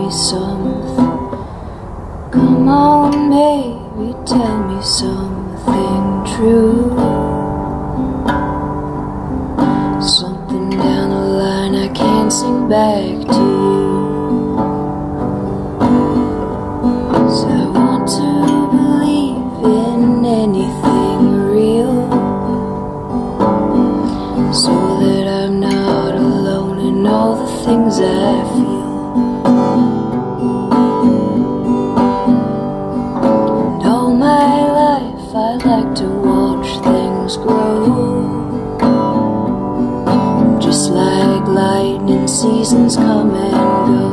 me something. Come on, baby, tell me something true. Something down the line I can't sing back to you. 'Cause I want to believe in anything real, so that I'm not alone in all the things I feel. And all my life I like to watch things grow, just like lightning, seasons come and go.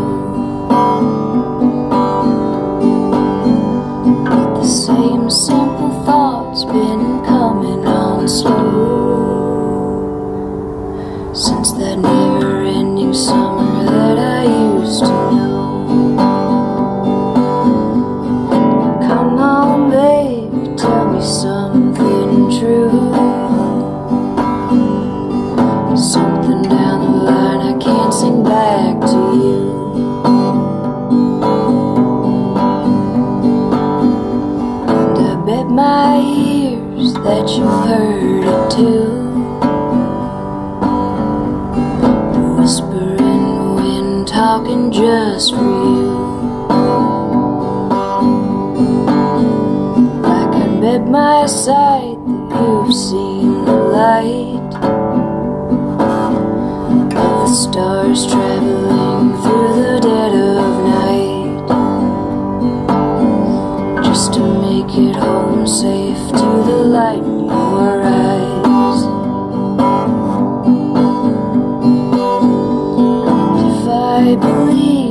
But the same simple thoughts been coming on slow since that never-ending summer that I used to know. Come on, baby, tell me something true. Something down the line I can't sing back to you. And I bet my ears that you've heard it too. The whispering wind talking just for you. I can bet my sight that you've seen the light of the stars traveling through the dead of night, just to make it home safe to the light in your eyes. And if I believe